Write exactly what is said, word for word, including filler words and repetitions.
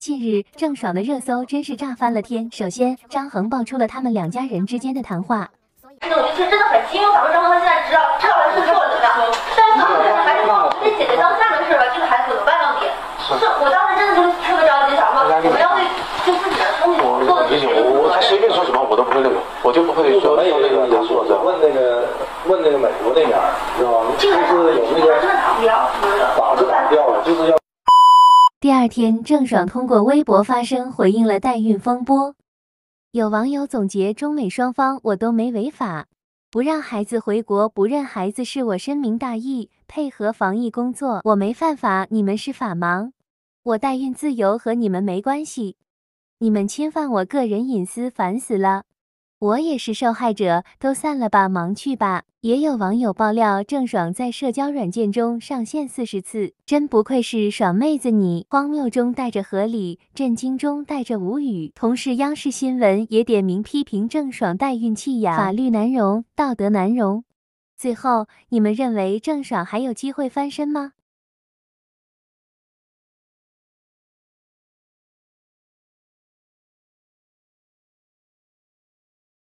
近日，郑爽的热搜真是炸翻了天。首先，张恒爆出了他们两家人之间的谈话。 那我就真的很气，因为咱们张恒他现在知道知道他是错了怎么样？但是当时还是说得解决当下的事吧，这个孩子有万万点。是我当时真的就特别着急，想说我们要对就自己的东西做的。 我他随便说什么我都不会那个，我就不会说说那个他说的。 问那个问那个美国那边，知道吗？就是有那个真的挡不掉， 挡是挡掉了，就是要。 第二天，郑爽通过微博发声回应了代孕风波。有网友总结中美双方我都没违法，不让孩子回国，不认孩子是我深明大义，配合防疫工作，我没犯法，你们是法盲，我代孕自由和你们没关系，你们侵犯我个人隐私，烦死了。我也是受害者，都散了吧，忙去吧。也有网友爆料，郑爽在社交软件中上线四十次，真不愧是爽妹子你，荒谬中带着合理，震惊中带着无语。同时，央视新闻也点名批评郑爽代孕弃养，法律难容，道德难容。最后，你们认为郑爽还有机会翻身吗？